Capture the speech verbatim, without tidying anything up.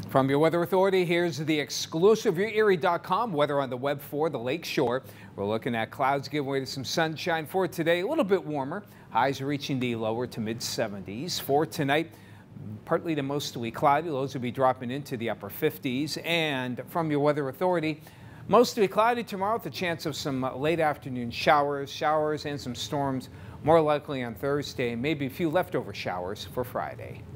From your Weather Authority, here's the exclusive Your Erie dot com weather on the web for the Lake Shore. We're looking at clouds giving way to some sunshine for today. A little bit warmer. Highs reaching the lower to mid seventies. For tonight, partly to mostly cloudy. Lows will be dropping into the upper fifties. And from your Weather Authority, mostly cloudy tomorrow with a chance of some late afternoon showers, showers and some storms more likely on Thursday. Maybe a few leftover showers for Friday.